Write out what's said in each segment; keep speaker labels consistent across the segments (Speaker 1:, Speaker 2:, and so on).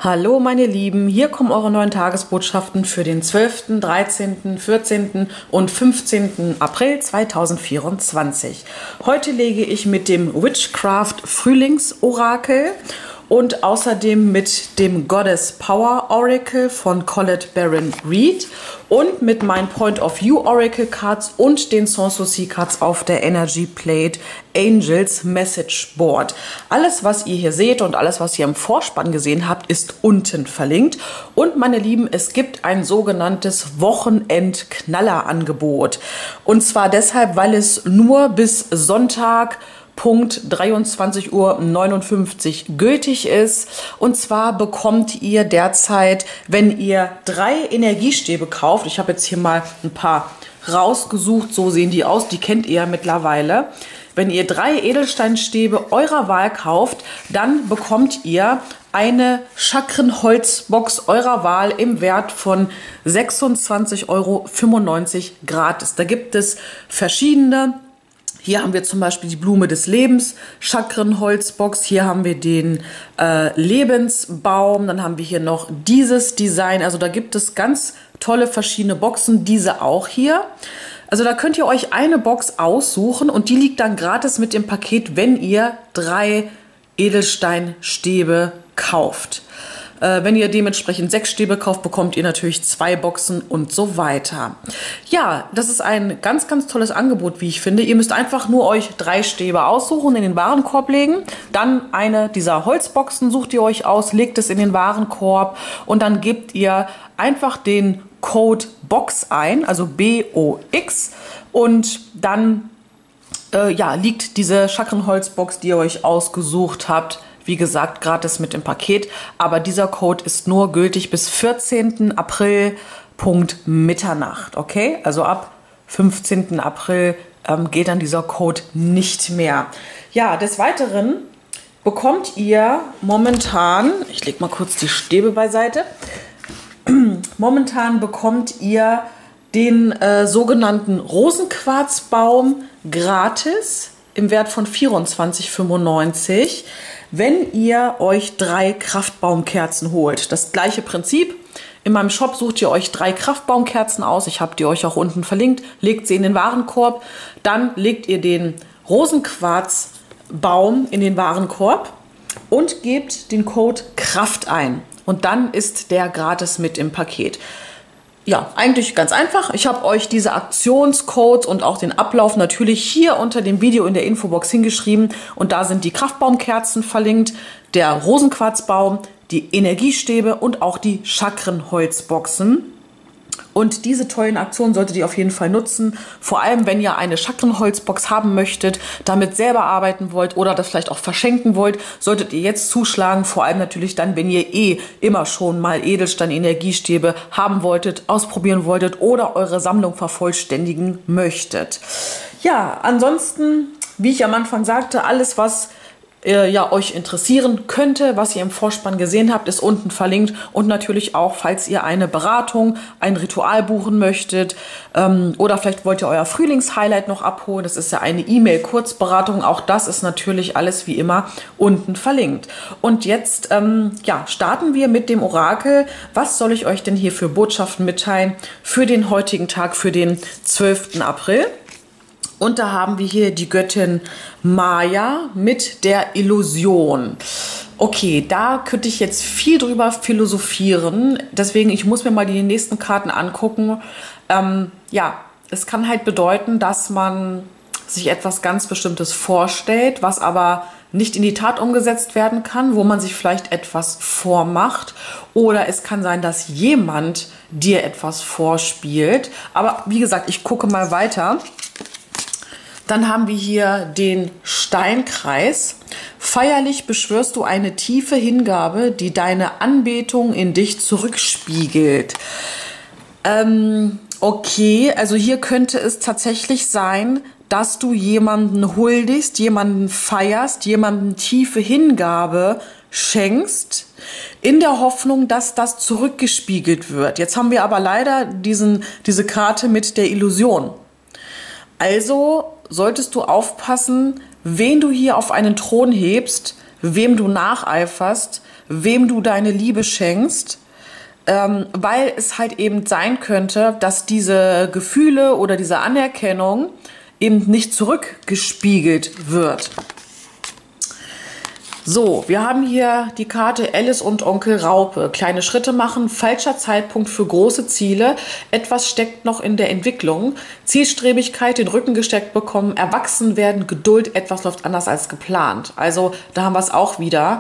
Speaker 1: Hallo meine Lieben, hier kommen eure neuen Tagesbotschaften für den 12., 13., 14. und 15. April 2024. Heute lege ich mit dem Witchcraft Frühlingsorakel und außerdem mit dem Goddess Power Oracle von Colette Baron Reid und mit meinen Point of View Oracle Cards und den Sans Souci Cards auf der Energy Plate Angels Message Board. Alles, was ihr hier seht und alles, was ihr im Vorspann gesehen habt, ist unten verlinkt. Und meine Lieben, es gibt ein sogenanntes Wochenend-Knaller-Angebot. Und zwar deshalb, weil es nur bis Sonntag Punkt 23:59 Uhr gültig ist. Und zwar bekommt ihr derzeit, wenn ihr 3 Energiestäbe kauft, ich habe jetzt hier mal ein paar rausgesucht, so sehen die aus, die kennt ihr ja mittlerweile. Wenn ihr 3 Edelsteinstäbe eurer Wahl kauft, dann bekommt ihr eine Chakrenholzbox eurer Wahl im Wert von 26,95 Euro gratis. Da gibt es verschiedene. Hier haben wir zum Beispiel die Blume des Lebens, Chakrenholzbox. Hier haben wir den Lebensbaum. Dann haben wir hier noch dieses Design. Also da gibt es ganz tolle verschiedene Boxen. Diese auch hier. Also da könnt ihr euch eine Box aussuchen und die liegt dann gratis mit dem Paket, wenn ihr 3 Edelsteinstäbe kauft. Wenn ihr dementsprechend 6 Stäbe kauft, bekommt ihr natürlich 2 Boxen und so weiter. Ja, das ist ein ganz, ganz tolles Angebot, wie ich finde. Ihr müsst einfach nur euch 3 Stäbe aussuchen, in den Warenkorb legen. Dann eine dieser Holzboxen sucht ihr euch aus, legt es in den Warenkorb und dann gebt ihr einfach den Code BOX ein, also BOX, und dann liegt diese Chakrenholzbox, die ihr euch ausgesucht habt, wie gesagt, gratis mit dem Paket. Aber dieser Code ist nur gültig bis 14. April, Punkt Mitternacht. Okay? Also ab 15. April geht dann dieser Code nicht mehr. Ja, des Weiteren bekommt ihr momentan, ich lege mal kurz die Stäbe beiseite, momentan bekommt ihr den sogenannten Rosenquarzbaum gratis im Wert von 24,95, wenn ihr euch 3 Kraftbaumkerzen holt. Das gleiche Prinzip. In meinem Shop sucht ihr euch 3 Kraftbaumkerzen aus. Ich habe die euch auch unten verlinkt. Legt sie in den Warenkorb. Dann legt ihr den Rosenquarzbaum in den Warenkorb und gebt den Code Kraft ein. Und dann ist der gratis mit im Paket. Ja, eigentlich ganz einfach. Ich habe euch diese Aktionscodes und auch den Ablauf natürlich hier unter dem Video in der Infobox hingeschrieben. Und da sind die Kraftbaumkerzen verlinkt, der Rosenquarzbaum, die Energiestäbe und auch die Chakrenholzboxen. Und diese tollen Aktionen solltet ihr auf jeden Fall nutzen. Vor allem, wenn ihr eine Chakrenholzbox haben möchtet, damit selber arbeiten wollt oder das vielleicht auch verschenken wollt, solltet ihr jetzt zuschlagen. Vor allem natürlich dann, wenn ihr immer schon mal Edelstein-Energiestäbe haben wolltet, ausprobieren wolltet oder eure Sammlung vervollständigen möchtet. Ja, ansonsten, wie ich am Anfang sagte, alles, was euch interessieren könnte, was ihr im Vorspann gesehen habt, ist unten verlinkt. Und natürlich auch, falls ihr eine Beratung, ein Ritual buchen möchtet oder vielleicht wollt ihr euer Frühlingshighlight noch abholen. Das ist ja eine E-Mail-Kurzberatung. Auch das ist natürlich alles wie immer unten verlinkt. Und jetzt starten wir mit dem Orakel. Was soll ich euch denn hier für Botschaften mitteilen für den heutigen Tag, für den 12. April? Und da haben wir hier die Göttin Maya mit der Illusion. Okay, da könnte ich jetzt viel drüber philosophieren. Deswegen, ich muss mir mal die nächsten Karten angucken. Es kann halt bedeuten, dass man sich etwas ganz Bestimmtes vorstellt, was aber nicht in die Tat umgesetzt werden kann, wo man sich vielleicht etwas vormacht. Oder es kann sein, dass jemand dir etwas vorspielt. Aber wie gesagt, ich gucke mal weiter. Dann haben wir hier den Steinkreis. Feierlich beschwörst du eine tiefe Hingabe, die deine Anbetung in dich zurückspiegelt. Okay, also hier könnte es tatsächlich sein, dass du jemanden huldigst, jemanden feierst, jemanden tiefe Hingabe schenkst, in der Hoffnung, dass das zurückgespiegelt wird. Jetzt haben wir aber leider diese Karte mit der Illusion. Also solltest du aufpassen, wen du hier auf einen Thron hebst, wem du nacheiferst, wem du deine Liebe schenkst, weil es halt eben sein könnte, dass diese Gefühle oder diese Anerkennung eben nicht zurückgespiegelt wird. So, wir haben hier die Karte Alice und Onkel Raupe. Kleine Schritte machen, falscher Zeitpunkt für große Ziele. Etwas steckt noch in der Entwicklung. Zielstrebigkeit, den Rücken gesteckt bekommen, erwachsen werden, Geduld, etwas läuft anders als geplant. Also da haben wir es auch wieder.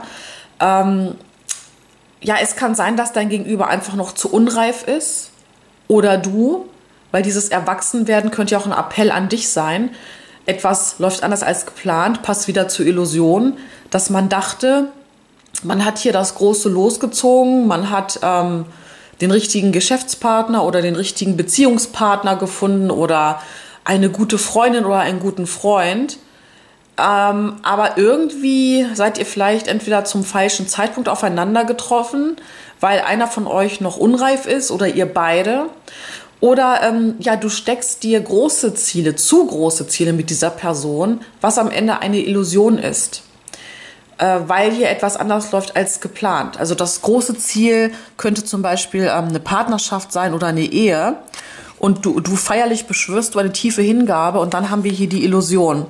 Speaker 1: Ja, es kann sein, dass dein Gegenüber einfach noch zu unreif ist oder du, weil dieses Erwachsenwerden könnte ja auch ein Appell an dich sein. Etwas läuft anders als geplant, passt wieder zur Illusion, dass man dachte, man hat hier das große losgezogen, man hat den richtigen Geschäftspartner oder den richtigen Beziehungspartner gefunden oder eine gute Freundin oder einen guten Freund. Aber irgendwie seid ihr vielleicht entweder zum falschen Zeitpunkt aufeinander getroffen, weil einer von euch noch unreif ist oder ihr beide. Oder ja, du steckst dir große Ziele, zu große Ziele mit dieser Person, was am Ende eine Illusion ist, weil hier etwas anders läuft als geplant. Also das große Ziel könnte zum Beispiel eine Partnerschaft sein oder eine Ehe und du feierlich beschwörst du eine tiefe Hingabe und dann haben wir hier die Illusion.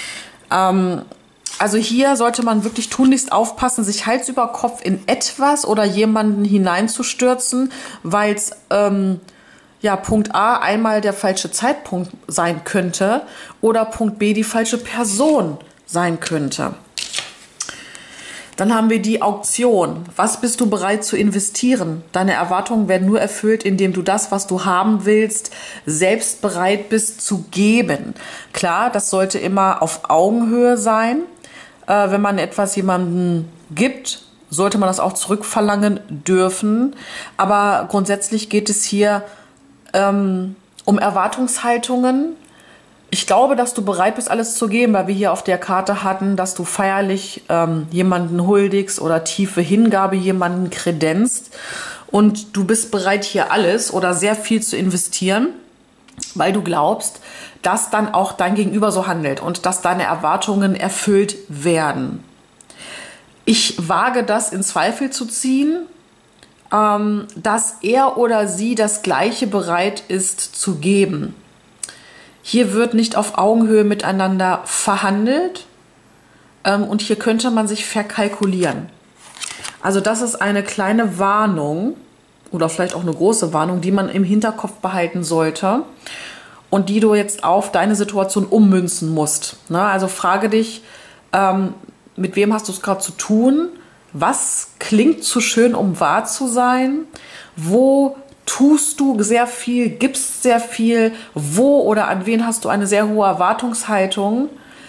Speaker 1: Also hier sollte man wirklich tunlichst aufpassen, sich Hals über Kopf in etwas oder jemanden hineinzustürzen, weil es ja, Punkt A einmal der falsche Zeitpunkt sein könnte oder Punkt B die falsche Person sein könnte. Dann haben wir die Auktion. Was bist du bereit zu investieren? Deine Erwartungen werden nur erfüllt, indem du das, was du haben willst, selbst bereit bist zu geben. Klar, das sollte immer auf Augenhöhe sein. Wenn man etwas jemandem gibt, sollte man das auch zurückverlangen dürfen. Aber grundsätzlich geht es hier um Erwartungshaltungen. Ich glaube, dass du bereit bist, alles zu geben, weil wir hier auf der Karte hatten, dass du feierlich jemanden huldigst oder tiefe Hingabe jemanden kredenzt. Und du bist bereit, hier alles oder sehr viel zu investieren, weil du glaubst, dass dann auch dein Gegenüber so handelt und dass deine Erwartungen erfüllt werden. Ich wage das in Zweifel zu ziehen, dass er oder sie das Gleiche bereit ist zu geben. Hier wird nicht auf Augenhöhe miteinander verhandelt und hier könnte man sich verkalkulieren. Also das ist eine kleine Warnung oder vielleicht auch eine große Warnung, die man im Hinterkopf behalten sollte und die du jetzt auf deine Situation ummünzen musst. Also frage dich, mit wem hast du es gerade zu tun? Was klingt zu schön, um wahr zu sein? Wo tust du sehr viel, gibst sehr viel? Wo oder an wen hast du eine sehr hohe Erwartungshaltung?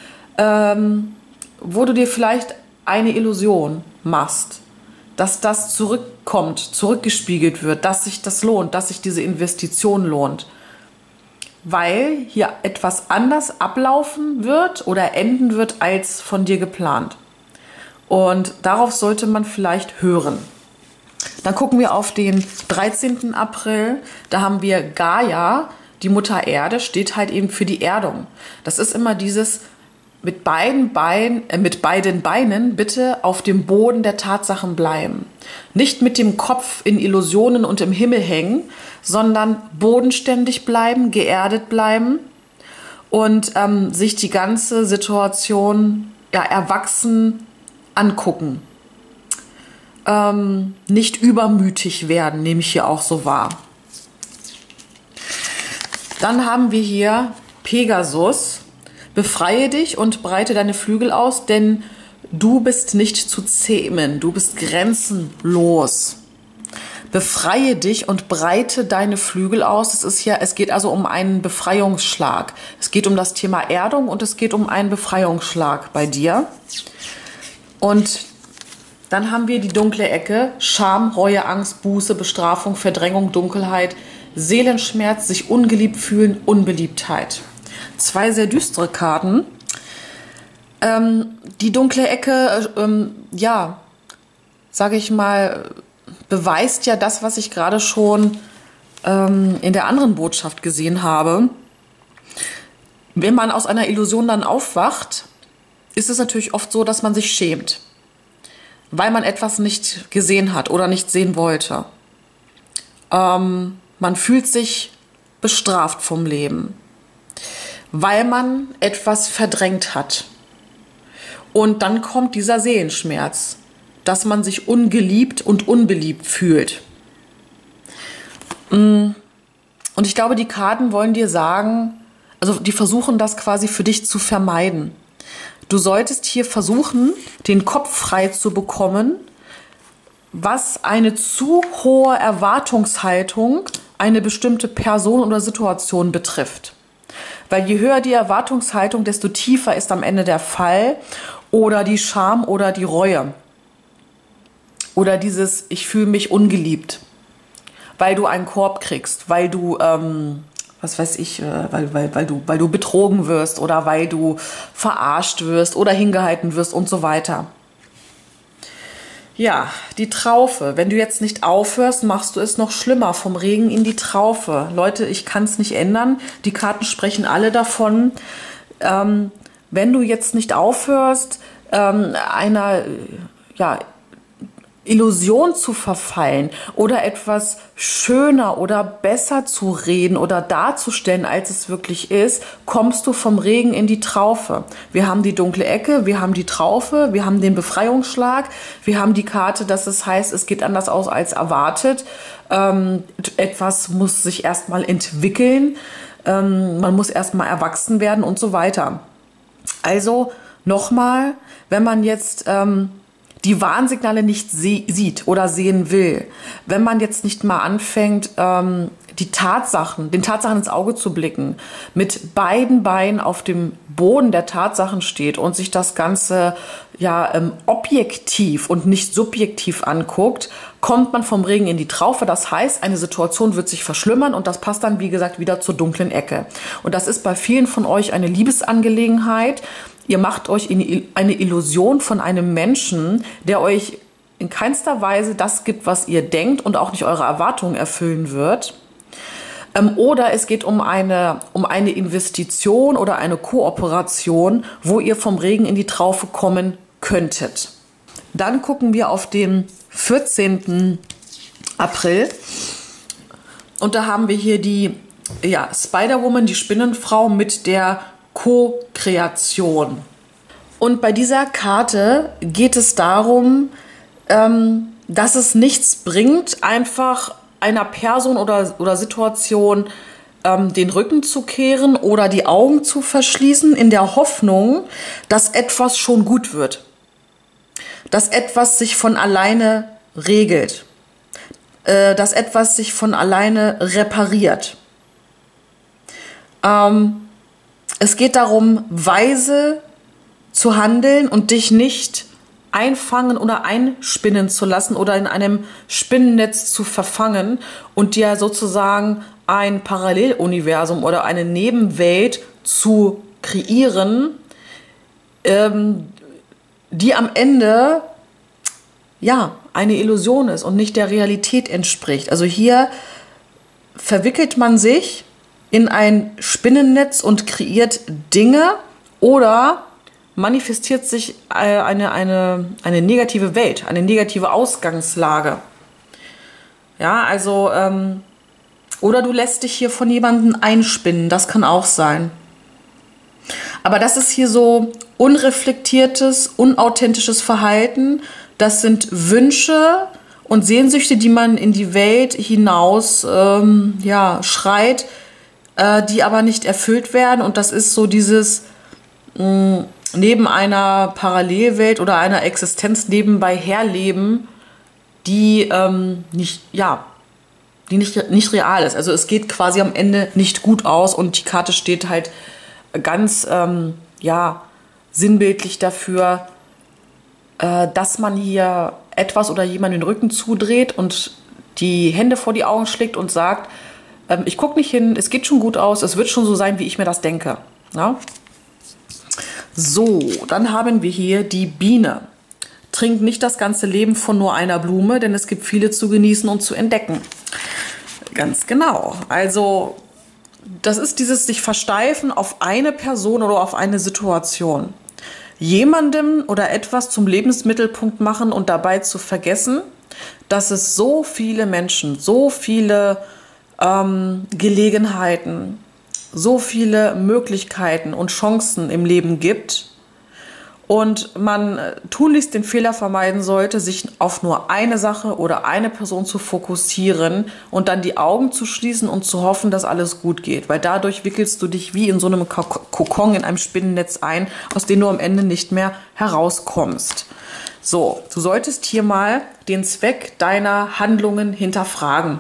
Speaker 1: Wo du dir vielleicht eine Illusion machst, dass das zurückkommt, zurückgespiegelt wird, dass sich das lohnt, dass sich diese Investition lohnt. Weil hier etwas anders ablaufen wird oder enden wird als von dir geplant. Und darauf sollte man vielleicht hören. Dann gucken wir auf den 13. April. Da haben wir Gaia, die Mutter Erde, steht halt eben für die Erdung. Das ist immer dieses mit beiden Beinen bitte auf dem Boden der Tatsachen bleiben. Nicht mit dem Kopf in Illusionen und im Himmel hängen, sondern bodenständig bleiben, geerdet bleiben und sich die ganze Situation ja, erwachsen angucken. Nicht übermütig werden, nehme ich hier auch so wahr. Dann haben wir hier Pegasus. Befreie dich und breite deine Flügel aus, denn du bist nicht zu zähmen, du bist grenzenlos. Befreie dich und breite deine Flügel aus. Es geht also um einen Befreiungsschlag. Es geht um das Thema Erdung und es geht um einen Befreiungsschlag bei dir. Und dann haben wir die dunkle Ecke, Scham, Reue, Angst, Buße, Bestrafung, Verdrängung, Dunkelheit, Seelenschmerz, sich ungeliebt fühlen, Unbeliebtheit. 2 sehr düstere Karten. Die dunkle Ecke, ja, sage ich mal, beweist ja das, was ich gerade schon in der anderen Botschaft gesehen habe. Wenn man aus einer Illusion dann aufwacht, ist es natürlich oft so, dass man sich schämt. weil man etwas nicht gesehen hat oder nicht sehen wollte. Man fühlt sich bestraft vom Leben, weil man etwas verdrängt hat. Und dann kommt dieser Seelenschmerz, dass man sich ungeliebt und unbeliebt fühlt. Und ich glaube, die Karten wollen dir sagen, also die versuchen das quasi für dich zu vermeiden. Du solltest hier versuchen, den Kopf frei zu bekommen, was eine zu hohe Erwartungshaltung eine bestimmte Person oder Situation betrifft. Weil je höher die Erwartungshaltung, desto tiefer ist am Ende der Fall oder die Scham oder die Reue. Oder dieses, ich fühle mich ungeliebt, weil du einen Korb kriegst, weil du, was weiß ich, weil du betrogen wirst oder weil du verarscht wirst oder hingehalten wirst und so weiter. Ja, die Traufe. Wenn du jetzt nicht aufhörst, machst du es noch schlimmer. Vom Regen in die Traufe. Leute, ich kann es nicht ändern. Die Karten sprechen alle davon. Wenn du jetzt nicht aufhörst, einer Illusion zu verfallen oder etwas schöner oder besser zu reden oder darzustellen, als es wirklich ist, kommst du vom Regen in die Traufe. Wir haben die dunkle Ecke, wir haben die Traufe, wir haben den Befreiungsschlag, wir haben die Karte, dass es heißt, es geht anders aus als erwartet. Etwas muss sich erstmal entwickeln, man muss erstmal erwachsen werden und so weiter. Also nochmal, wenn man jetzt die Warnsignale nicht sieht oder sehen will, wenn man jetzt nicht mal anfängt, den Tatsachen ins Auge zu blicken, mit beiden Beinen auf dem Boden der Tatsachen steht und sich das Ganze objektiv und nicht subjektiv anguckt, kommt man vom Regen in die Traufe. Das heißt, eine Situation wird sich verschlimmern und das passt dann, wie gesagt, wieder zur dunklen Ecke. Und das ist bei vielen von euch eine Liebesangelegenheit. Ihr macht euch eine Illusion von einem Menschen, der euch in keinster Weise das gibt, was ihr denkt und auch nicht eure Erwartungen erfüllen wird. Oder es geht um eine Investition oder eine Kooperation, wo ihr vom Regen in die Traufe kommen könntet. Dann gucken wir auf den 14. April. Und da haben wir hier die Spider-Woman, die Spinnenfrau mit der Co-Kreation. Und bei dieser Karte geht es darum, dass es nichts bringt, einfach einer Person oder Situation den Rücken zu kehren oder die Augen zu verschließen, in der Hoffnung, dass etwas schon gut wird. Dass etwas sich von alleine regelt. Dass etwas sich von alleine repariert. Es geht darum, weise zu handeln und dich nicht einfangen oder einspinnen zu lassen oder in einem Spinnennetz zu verfangen und dir sozusagen ein Paralleluniversum oder eine Nebenwelt zu kreieren, die am Ende eine Illusion ist und nicht der Realität entspricht. Also hier verwickelt man sich in ein Spinnennetz und kreiert Dinge oder manifestiert sich eine negative Welt, eine negative Ausgangslage. Ja, also, oder du lässt dich hier von jemandem einspinnen, das kann auch sein. Aber das ist hier so unreflektiertes, unauthentisches Verhalten. Das sind Wünsche und Sehnsüchte, die man in die Welt hinaus schreit, die aber nicht erfüllt werden. Und das ist so dieses neben einer Parallelwelt oder einer Existenz nebenbei herleben, die nicht real ist. Also es geht quasi am Ende nicht gut aus und die Karte steht halt ganz sinnbildlich dafür, dass man hier etwas oder jemanden den Rücken zudreht und die Hände vor die Augen schlägt und sagt, ich gucke nicht hin, es geht schon gut aus, es wird schon so sein, wie ich mir das denke. Ja? So, dann haben wir hier die Biene. Trinkt nicht das ganze Leben von nur einer Blume, denn es gibt viele zu genießen und zu entdecken. Ganz genau. Also das ist dieses sich versteifen auf eine Person oder auf eine Situation. jemandem oder etwas zum Lebensmittelpunkt machen und dabei zu vergessen, dass es so viele Menschen, so viele Gelegenheiten, so viele Möglichkeiten und Chancen im Leben gibt und man tunlichst den Fehler vermeiden sollte, sich auf nur eine Sache oder eine Person zu fokussieren und dann die Augen zu schließen und zu hoffen, dass alles gut geht. Weil dadurch wickelst du dich wie in so einem Kokon in einem Spinnennetz ein, aus dem du am Ende nicht mehr herauskommst. So, du solltest hier mal den Zweck deiner Handlungen hinterfragen.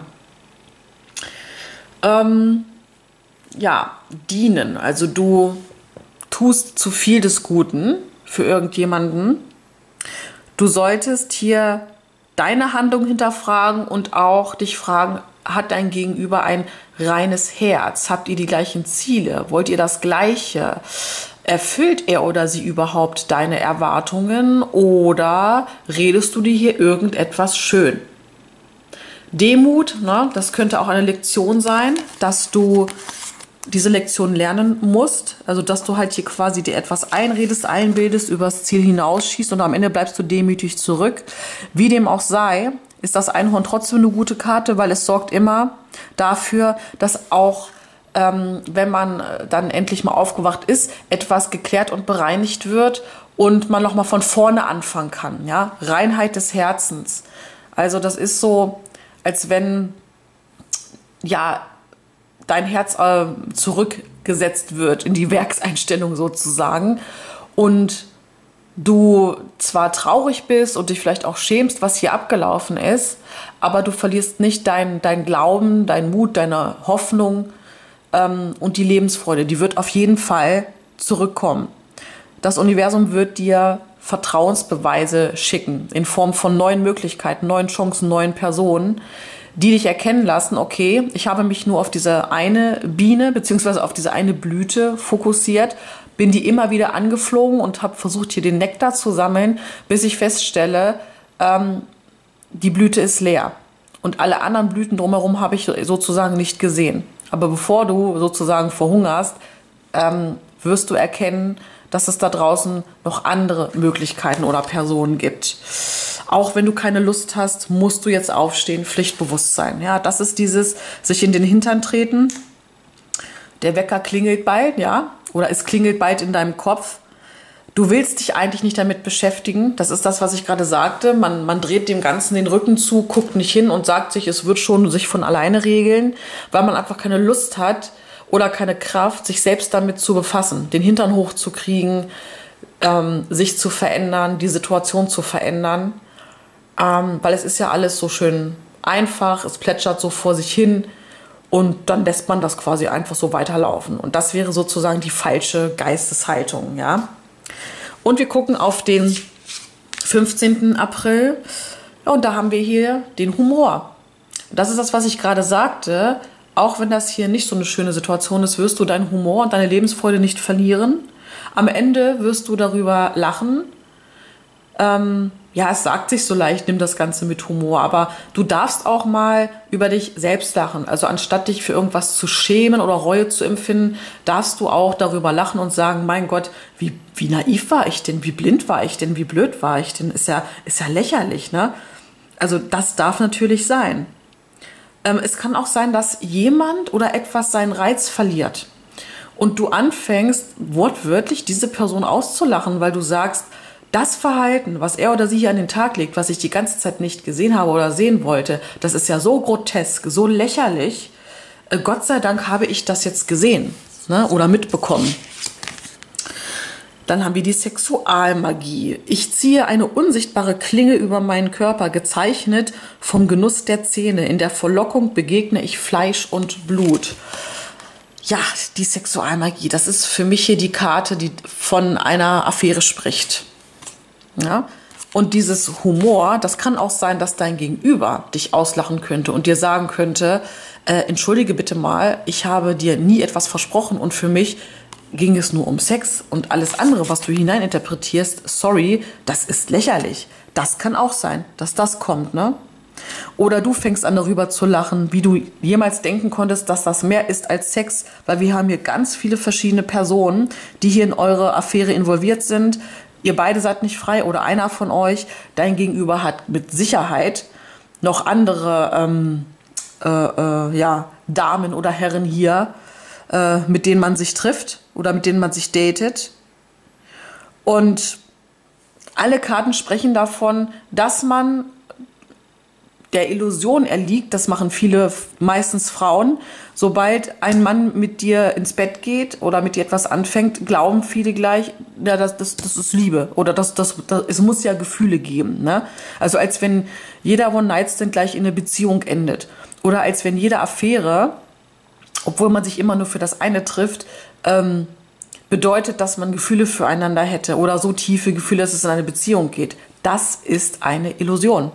Speaker 1: Dienen. Also du tust zu viel des Guten für irgendjemanden. Du solltest hier deine Handlung hinterfragen und auch dich fragen, hat dein Gegenüber ein reines Herz? Habt ihr die gleichen Ziele? Wollt ihr das Gleiche? Erfüllt er oder sie überhaupt deine Erwartungen oder redest du dir hier irgendetwas schön? Demut, ne, das könnte auch eine Lektion sein, dass du diese Lektion lernen musst, also dass du halt hier quasi dir etwas einredest, einbildest, übers Ziel hinausschießt und am Ende bleibst du demütig zurück. Wie dem auch sei, ist das Einhorn trotzdem eine gute Karte, weil es sorgt immer dafür, dass auch, wenn man dann endlich mal aufgewacht ist, etwas geklärt und bereinigt wird und man nochmal von vorne anfangen kann. Ja? Reinheit des Herzens. Also das ist so, als wenn dein Herz zurückgesetzt wird in die Werkseinstellung sozusagen und du zwar traurig bist und dich vielleicht auch schämst, was hier abgelaufen ist, aber du verlierst nicht dein Glauben, deinen Mut, deine Hoffnung und die Lebensfreude. Die wird auf jeden Fall zurückkommen. Das Universum wird dir Vertrauensbeweise schicken in Form von neuen Möglichkeiten, neuen Chancen, neuen Personen, die dich erkennen lassen, okay, ich habe mich nur auf diese eine Biene beziehungsweise auf diese eine Blüte fokussiert, bin die immer wieder angeflogen und habe versucht, hier den Nektar zu sammeln, bis ich feststelle, die Blüte ist leer. Und alle anderen Blüten drumherum habe ich sozusagen nicht gesehen. Aber bevor du sozusagen verhungerst, wirst du erkennen, dass es da draußen noch andere Möglichkeiten oder Personen gibt. Auch wenn du keine Lust hast, musst du jetzt aufstehen, Pflichtbewusstsein. Ja, das ist dieses sich in den Hintern treten. Der Wecker klingelt bald, ja, oder es klingelt bald in deinem Kopf. Du willst dich eigentlich nicht damit beschäftigen. Das ist das, was ich gerade sagte. Man dreht dem Ganzen den Rücken zu, guckt nicht hin und sagt sich, es wird schon sich von alleine regeln, weil man einfach keine Lust hat oder keine Kraft, sich selbst damit zu befassen, den Hintern hochzukriegen, sich zu verändern, die Situation zu verändern. Weil es ist ja alles so schön einfach, es plätschert so vor sich hin und dann lässt man das quasi einfach so weiterlaufen. Und das wäre sozusagen die falsche Geisteshaltung, ja. Und wir gucken auf den 15. April und da haben wir hier den Humor. Das ist das, was ich gerade sagte. Auch wenn das hier nicht so eine schöne Situation ist, wirst du deinen Humor und deine Lebensfreude nicht verlieren. Am Ende wirst du darüber lachen. Es sagt sich so leicht, nimm das Ganze mit Humor, aber du darfst auch mal über dich selbst lachen. Also anstatt dich für irgendwas zu schämen oder Reue zu empfinden, darfst du auch darüber lachen und sagen, mein Gott, wie naiv war ich denn, wie blind war ich denn, wie blöd war ich denn, ist ja lächerlich, ne? Also das darf natürlich sein. Es kann auch sein, dass jemand oder etwas seinen Reiz verliert und du anfängst, wortwörtlich diese Person auszulachen, weil du sagst, das Verhalten, was er oder sie hier an den Tag legt, was ich die ganze Zeit nicht gesehen habe oder sehen wollte, das ist ja so grotesk, so lächerlich. Gott sei Dank habe ich das jetzt gesehen, ne, oder mitbekommen. Dann haben wir die Sexualmagie. Ich ziehe eine unsichtbare Klinge über meinen Körper, gezeichnet vom Genuss der Zähne. In der Verlockung begegne ich Fleisch und Blut. Ja, die Sexualmagie, das ist für mich hier die Karte, die von einer Affäre spricht. Ja? Und dieses Humor, das kann auch sein, dass dein Gegenüber dich auslachen könnte und dir sagen könnte, entschuldige bitte mal, ich habe dir nie etwas versprochen und für mich ging es nur um Sex und alles andere, was du hineininterpretierst, sorry, das ist lächerlich. Das kann auch sein, dass das kommt, ne? Oder du fängst an darüber zu lachen, wie du jemals denken konntest, dass das mehr ist als Sex, weil wir haben hier ganz viele verschiedene Personen, die hier in eure Affäre involviert sind. Ihr beide seid nicht frei oder einer von euch, dein Gegenüber hat mit Sicherheit noch andere Damen oder Herren hier, mit denen man sich trifft oder mit denen man sich datet. Und alle Karten sprechen davon, dass man der Illusion erliegt, das machen viele, meistens Frauen, sobald ein Mann mit dir ins Bett geht oder mit dir etwas anfängt, glauben viele gleich, ja, das ist Liebe oder es muss ja Gefühle geben. Ne? Also als wenn jeder One-Night-Stand gleich in eine Beziehung endet oder als wenn jede Affäre, obwohl man sich immer nur für das eine trifft, bedeutet, dass man Gefühle füreinander hätte oder so tiefe Gefühle, dass es in eine Beziehung geht. Das ist eine Illusion.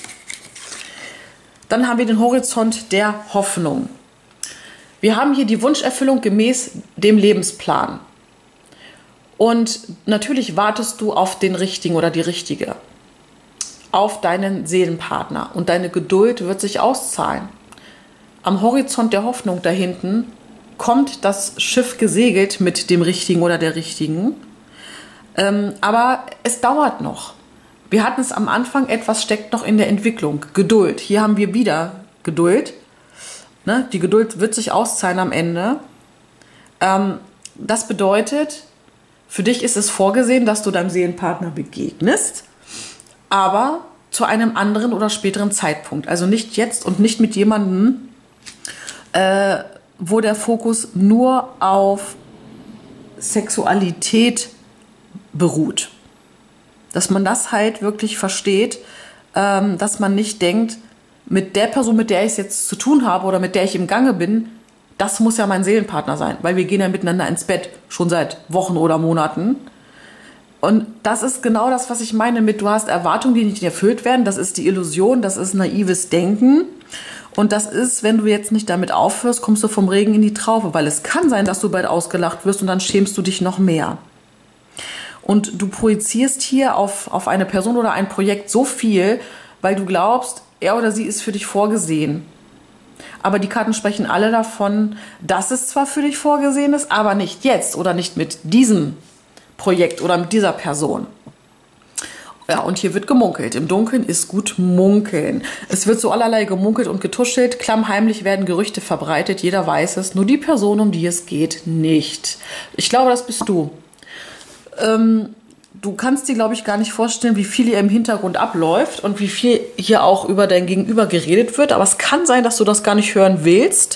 Speaker 1: Dann haben wir den Horizont der Hoffnung. Wir haben hier die Wunscherfüllung gemäß dem Lebensplan. Und natürlich wartest du auf den Richtigen oder die Richtige, auf deinen Seelenpartner. Und deine Geduld wird sich auszahlen. Am Horizont der Hoffnung da hinten kommt das Schiff gesegelt mit dem Richtigen oder der Richtigen. Aber es dauert noch. Wir hatten es am Anfang, etwas steckt noch in der Entwicklung. Geduld. Hier haben wir wieder Geduld. Ne? Die Geduld wird sich auszahlen am Ende. Das bedeutet, für dich ist es vorgesehen, dass du deinem Seelenpartner begegnest, aber zu einem anderen oder späteren Zeitpunkt. Also nicht jetzt und nicht mit jemandem, wo der Fokus nur auf Sexualität beruht. Dass man das halt wirklich versteht, dass man nicht denkt, mit der Person, mit der ich es jetzt zu tun habe oder mit der ich im Gange bin, das muss ja mein Seelenpartner sein, weil wir gehen ja miteinander ins Bett, schon seit Wochen oder Monaten. Und das ist genau das, was ich meine mit, du hast Erwartungen, die nicht erfüllt werden, das ist die Illusion, das ist naives Denken. Und das ist, wenn du jetzt nicht damit aufhörst, kommst du vom Regen in die Traufe, weil es kann sein, dass du bald ausgelacht wirst und dann schämst du dich noch mehr. Und du projizierst hier auf eine Person oder ein Projekt so viel, weil du glaubst, er oder sie ist für dich vorgesehen. Aber die Karten sprechen alle davon, dass es zwar für dich vorgesehen ist, aber nicht jetzt oder nicht mit diesem Projekt oder mit dieser Person. Ja, und hier wird gemunkelt. Im Dunkeln ist gut munkeln. Es wird so allerlei gemunkelt und getuschelt. Klammheimlich werden Gerüchte verbreitet. Jeder weiß es, nur die Person, um die es geht, nicht. Ich glaube, das bist du. Du kannst dir, glaube ich, gar nicht vorstellen, wie viel hier im Hintergrund abläuft und wie viel hier auch über dein Gegenüber geredet wird. Aber es kann sein, dass du das gar nicht hören willst.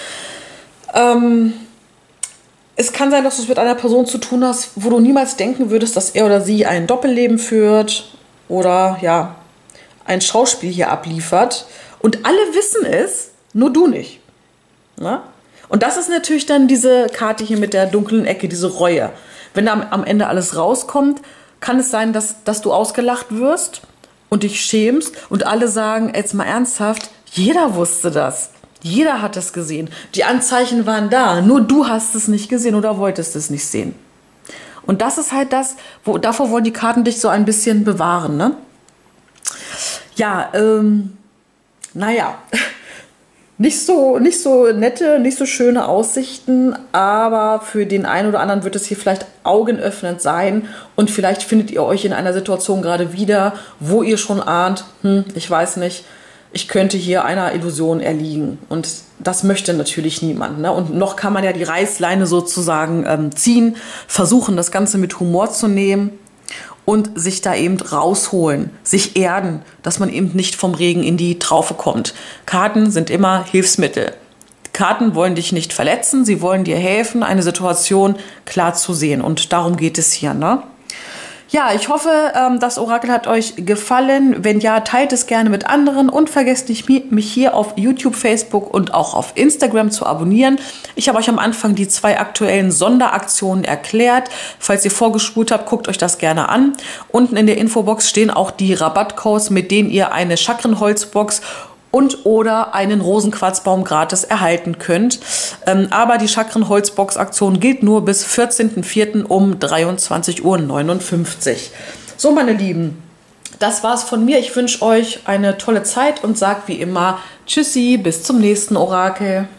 Speaker 1: Es kann sein, dass du es mit einer Person zu tun hast, wo du niemals denken würdest, dass er oder sie ein Doppelleben führt oder ja, ein Schauspiel hier abliefert. Und alle wissen es, nur du nicht. Na? Und das ist natürlich dann diese Karte hier mit der dunklen Ecke, diese Reue. Wenn da am Ende alles rauskommt, kann es sein, dass du ausgelacht wirst und dich schämst und alle sagen, jetzt mal ernsthaft, jeder wusste das. Jeder hat es gesehen. Die Anzeichen waren da, nur du hast es nicht gesehen oder wolltest es nicht sehen. Und das ist halt das, davor wollen die Karten dich so ein bisschen bewahren, ne? Ja, naja. Nicht so nette, nicht so schöne Aussichten, aber für den einen oder anderen wird es hier vielleicht augenöffnend sein und vielleicht findet ihr euch in einer Situation gerade wieder, wo ihr schon ahnt, ich weiß nicht, ich könnte hier einer Illusion erliegen und das möchte natürlich niemand. Ne? Und noch kann man ja die Reißleine sozusagen ziehen, versuchen das Ganze mit Humor zu nehmen und sich da eben rausholen, sich erden, dass man eben nicht vom Regen in die Traufe kommt. Karten sind immer Hilfsmittel. Karten wollen dich nicht verletzen, sie wollen dir helfen, eine Situation klar zu sehen. Und darum geht es hier, ne? Ja, ich hoffe, das Orakel hat euch gefallen. Wenn ja, teilt es gerne mit anderen und vergesst nicht, mich hier auf YouTube, Facebook und auch auf Instagram zu abonnieren. Ich habe euch am Anfang die 2 aktuellen Sonderaktionen erklärt. Falls ihr vorgespult habt, guckt euch das gerne an. Unten in der Infobox stehen auch die Rabattcodes, mit denen ihr eine Chakrenholzbox und oder einen Rosenquarzbaum gratis erhalten könnt. Aber die Chakrenholzbox-Aktion gilt nur bis 14.04. um 23:59 Uhr. So, meine Lieben, das war's von mir. Ich wünsche euch eine tolle Zeit und sage wie immer Tschüssi, bis zum nächsten Orakel.